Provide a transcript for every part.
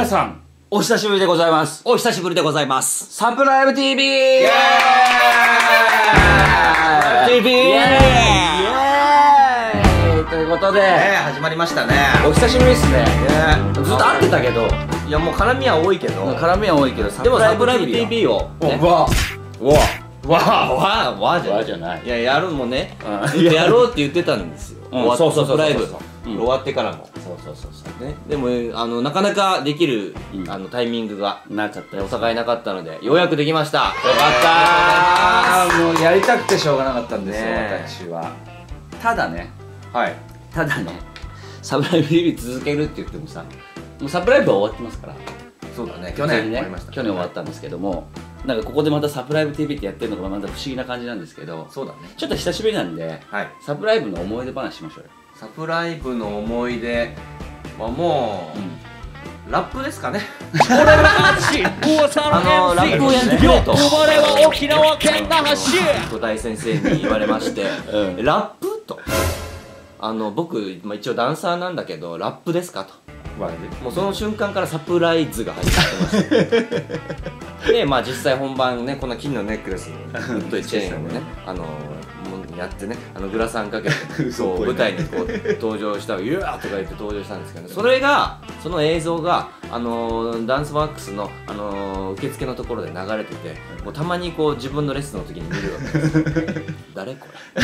さん、お久しぶりでございます。 お久しぶりでございます。 サプライブ TV！ イエーイ !TV！ イエーイということで、 始まりましたね。 お久しぶりですね。ずっと会ってたけど、 いやもう絡みは多いけど、 絡みは多いけど、 でもサプライブ TV をね、わじゃない。いややるもね、ずっとやろうって言ってたんですよ。サプライブ終わってからも。ね、でもなかなかできるタイミングがなかった。 お互いなかったのでようやくできました。よかった。 もうやりたくてしょうがなかったんですよ、私は。ただね、サプライブ TV 続けるって言ってもさ、もうサプライブは終わってますから。 そうだね、去年終わりました。 去年終わったんですけども、なんかここでまたサプライブ TV ってやってるのがまた不思議な感じなんですけど、 そうだね、 ちょっと久しぶりなんで、サプライブの思い出話しましょうよ。 サプライブの思い出はもう、ラップですかね。ラップをやってくれと生まれは沖縄県那覇市と大先生に言われまして、ラップと僕一応ダンサーなんだけどラップですかと。もうその瞬間からサプライズが始まってましたで、実際本番ね、こんな金のネックレスにチェーンをねやってね、グラサンかけて舞台にこう登場したら「イエー!」とか言って登場したんですけど、その映像がダンスワックスの受付のところで流れてて、もうたまにこう自分のレッスンの時に見るわけですよ。誰これ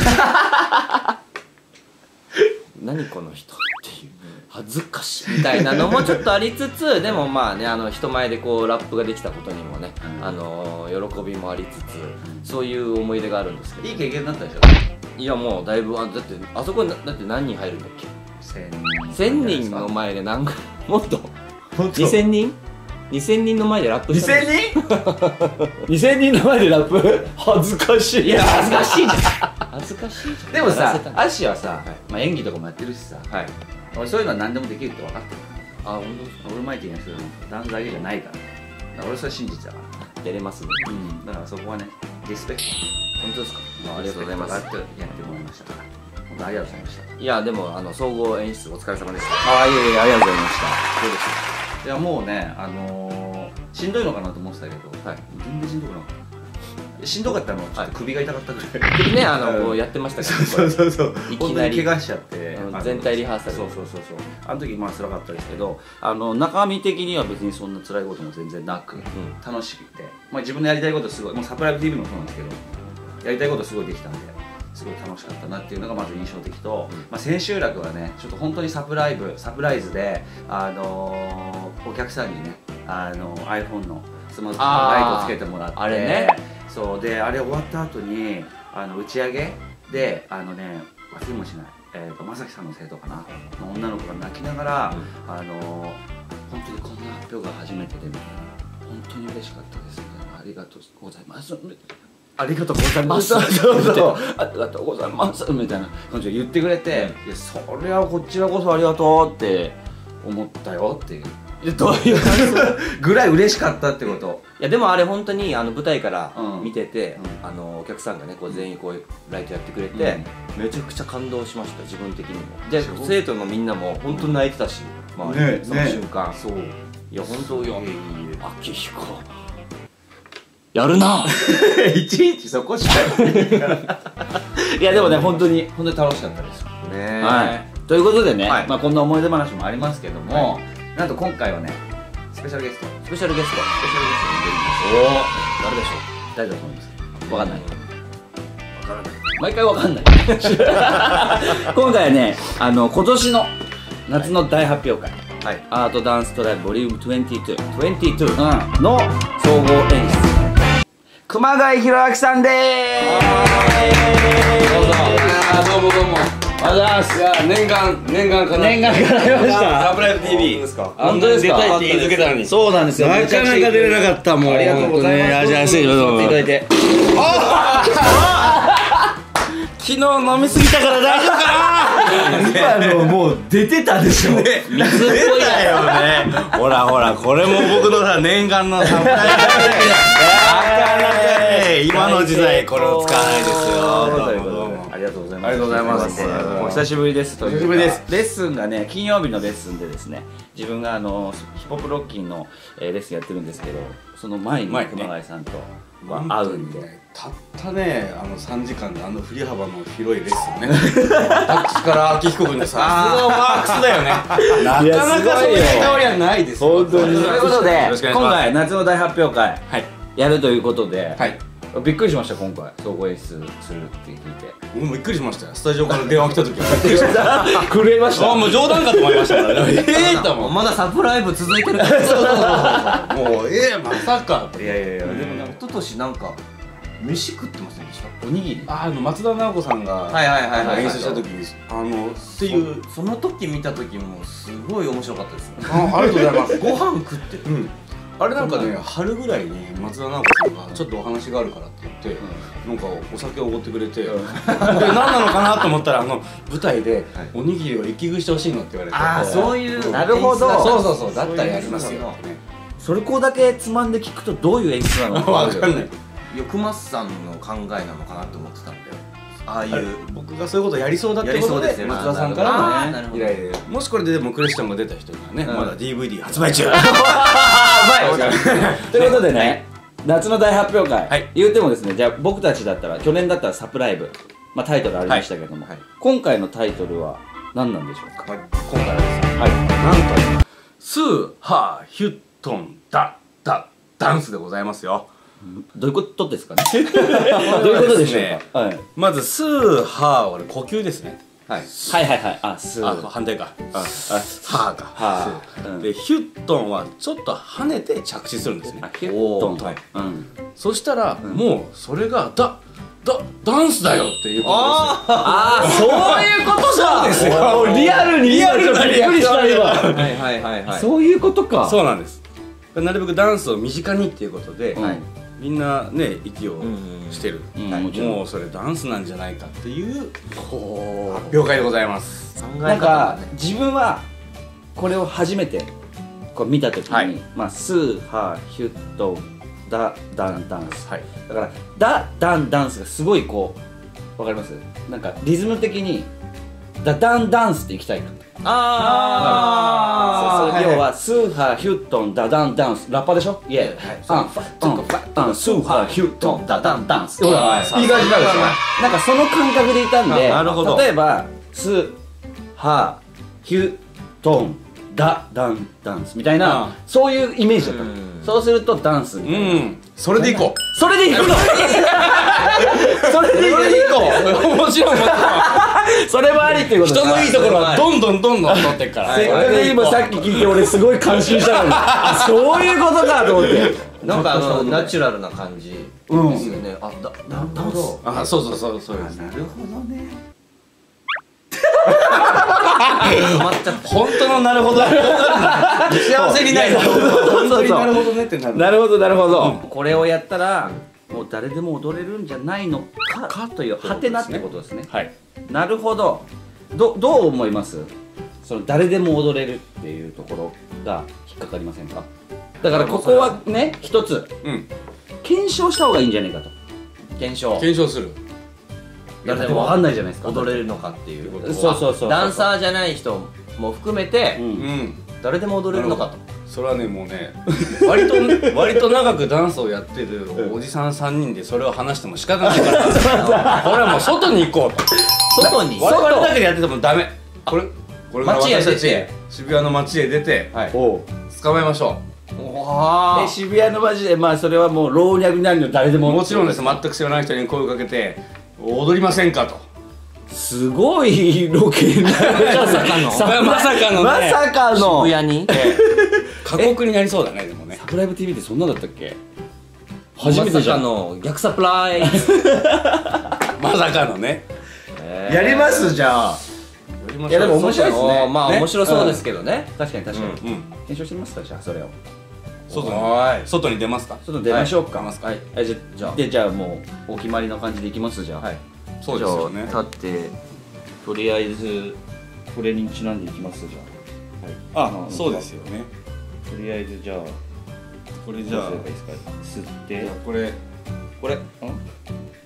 何この人っていう、恥ずかしいみたいなのもちょっとありつつ、でも人前でこうラップができたことにもね、喜びもありつつ、そういう思い出があるんですけど、 いい経験だったでしょ。 いやもうだいぶ、だってあそこだって何人入るんだっけ。1000人の前で何かもっと2000人2000人の前でラップしたんです。2000人の前でラップ恥ずかしい。いや恥ずかしいじゃん。恥ずかしいじゃん。 でもさ、アッシーはさ、演技とかもやってるしさ、俺そういうのは何でもできるって分かってる。 あ、本当ですか。 オールマイティーな人でもダンスだけじゃないから。俺それ信じてたから。 出れますね。 だからそこはね、リスペクト。 本当ですか。ありがとうございます。 やってもらいましたから。本当ありがとうございました。 いやでも総合演出お疲れ様でした。 あ、いえいえ、ありがとうございました。そうです。いやもうね、しんどいのかなと思ってたけど、全然しんどくなかった。しんどかったのはちょっと首が痛かったぐらい。 首ね、こうやってましたから。 そう。いきなり怪我しちゃって、 全体リハーサル。 そう。あの時辛かったですけど、中身的には別にそんな辛いことも全然なく、楽しくて、自分のやりたいことすごい、もうサプライブ TV もそうなんですけど、やりたいことすごいできたんで、すごい楽しかったなっていうのがまず印象的と、千秋楽はね、ちょっと本当にサプライズで、お客さんにね、iPhone のスマートフォンのライトをつけてもらって、あれね、そうで、あれ終わった後に打ち上げで忘れもしないまさきさんの生徒かなの女の子が泣きながら本当にこんな発表が初めてでみたいな、本当に嬉しかったですみたいな、ありがとうございますありがとうございますありがとうございますみたいな感じで言ってくれて、いやそれはこちらこそありがとうって思ったよっていう。どういう感想ぐらい嬉しかったってこと。 いやでもあれ本当に舞台から見てて、お客さんがねこう全員こうライトやってくれて、めちゃくちゃ感動しました、自分的にも。で生徒のみんなも本当に泣いてたし、その瞬間。そういや本当よ、明彦やるな。 いちいちそこしか言ってないから。いやでもね、本当に楽しかったですね。ということでね、こんな思い出話もありますけども、なんと今回はね、スペシャルゲストに出るんですよ。誰でしょう。誰だと思いますか。わかんない。毎回わかんない。今回はね、今年の夏の大発表会、アートダンストライブボリューム22の総合演出、熊谷弘明さんでーす。どうも。ありがとうございます。いや念願かなりました。 サプライブ TV。 本当ですか。 出たいって言い続けたのに。 そうなんですよ。 なかなか出れなかったもん。 ありがとうございます。 じゃあ失礼します。 いただいて。 昨日飲みすぎたから大丈夫かな。 今もう出てたでしょ。 水っぽいよね。ほらこれも僕のさ念願のサプライズ。今の時代これを使わないですよ。 ありがとうございがとうございます。 ありがとうございます。 お久しぶりですというか。 お久しぶりです。 レッスンがね、金曜日のレッスンでですね、自分がヒップホップロッキンのレッスンやってるんですけど、その前に熊谷さんとは会うんで、 たったね3時間で振り幅の広いレッスンねタックスから秋彦君でさすがワークスだよねなかなかそういう香りはないですよ本当に。ということで今回回夏の大発表会やるということで、 はい、 びっくりしました。今回総合演出するって聞いて僕もびっくりしましたよ。スタジオから電話来た時はびっくりしました震えました。 もう冗談かと思いましたからねだもんまだサプライブ続いてるからもうまさか。 いやでも一昨年なんか飯食ってませんでした？ おにぎり。 松田直子さんが演出した時にっていうその時見た時もすごい面白かったですね。 ありがとうございますご飯食ってる。 あれなんかね、春ぐらいに松田直子さんがちょっとお話があるからって言って、なんかお酒をおごってくれて、で何なのかなと思ったら舞台でおにぎりを息食いしてほしいのって言われて、 ああそういうなるほど。 そうだったらやりますよ。 それこだけつまんで聞くとどういう演出なのかわかんない。 熊須さんの考えなのかなと思ってたんだよ。ああいう僕がそういうことやりそうだってことで松田さんからのね依頼で、もしこれででもクレスチョンが出た人にはねまだ DVD 発売中ということでね、夏の大発表会言うてもですね、じゃあ僕たちだったら去年だったらサプライブ、タイトルありましたけども、今回のタイトルは何なんでしょうか？ 今回はですね、なんとスーハーヒュットンダダンスでございますよ。 どういうことですかねどういうことでしょうか？ まずスーハーは呼吸ですね。 はいスー、 反対かハーかでヒュットンはちょっと跳ねて着地するんですね。 ヒュットン、 そしたらもうそれがダンスだよっていうことですよ。そういうことか。 そうですよ。 リアルにびっくりした今。 はいそういうことか。 そうなんです。なるべくダンスを身近にっていうことでみんなね息をしてる、もうそれダンスなんじゃないかっていう発表会でございます。 なんか自分はこれを初めてこう見た時に、スーハーヒュットダダンダンス、だからダダンダンスがすごいこうわかります？なんかリズム的にダダンダンスっていきたいな。要はスーハーヒュットンダダンダンス、ラッパーでしょ？イエースーハーヒュットンダダンダンス、いい感じになるでしょ。なんかその感覚でいたんで、例えばスーハーヒュットンダダンダンスみたいな、そういうイメージだった。そうするとダンスみたいな。 それでいこう。 それでいくのそれでいこう。 もちろんそれもありっていうことです。 人のいいところはどんどん取ってっから。 せっかく今さっき聞いて俺すごい感心したのに、そういうことかと思って。 なんかナチュラルな感じですよね。ダンス。 そうです。なるほどね。本当のなるほど。幸せになる。本当になるほどねってなる。 なるほど。これをやったらもう誰でも踊れるんじゃないのかというハテナってことですね。なるほど。どう思います？その誰でも踊れるっていうところが引っかかりませんか？だからここはね一つ検証した方がいいんじゃないかと。検証する。 誰でも分かんないじゃないですか、 踊れるのかっていう。 そうダンサーじゃない人も含めて誰でも踊れるのかと。 それはねもうね割と長くダンスをやってるおじさん3人でそれを話しても仕方ないからこれはもう外に行こうと。 外に我々だけでやっててもダメ。これから街へ私たち出て渋谷の街へ出て捕まえましょう。 渋谷の街でそれはもう老若男女誰でも。 もちろんです。全く知らない人に声をかけて踊りませんかと。 すごいロケになる。 まさかの渋谷に過酷になりそうだね。でもねサプライブ TV ってそんなだったっけ？初めてじゃん。 まさかの逆サプライズまさかのね。 やりますじゃあ。いやでも面白いですね。 面白そうですけどね。 確かに検証してみますか？じゃあそれを外に出ますか？ 外出ましょうか。じゃあもうお決まりの感じでいきます。じゃあそうですよね。 立ってとりあえずこれにちなんでいきます。じゃあそうですよね。 とりあえずじゃあこれじゃあ吸ってこれ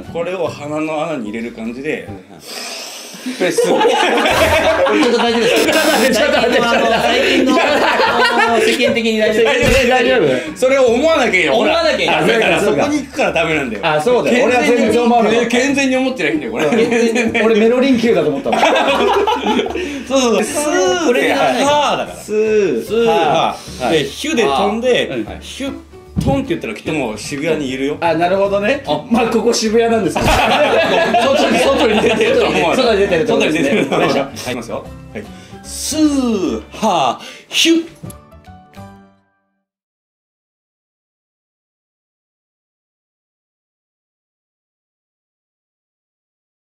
これを鼻の穴に入れる感じでこれすちょっと大丈夫ですか？最近の世間的に大丈夫？ それを思わなきゃいいよ。 思わなきゃいい。 だからそこに行くからダメなんだよ。 あ、そうだよ。俺は全然思わなかった。 健全に思ってないんだよこれ。 俺メロリン級だと思ったもん。 そうスーこれがハーだから。 スーハーでヒュで飛んでヒュトンって言ったらきっともう渋谷にいるよ。 あ、なるほどね。まあここ渋谷なんですけど。 外に出てると思う。 外に出てる。 外に出てる。はい、いきますよ。はい。スーハーヒュ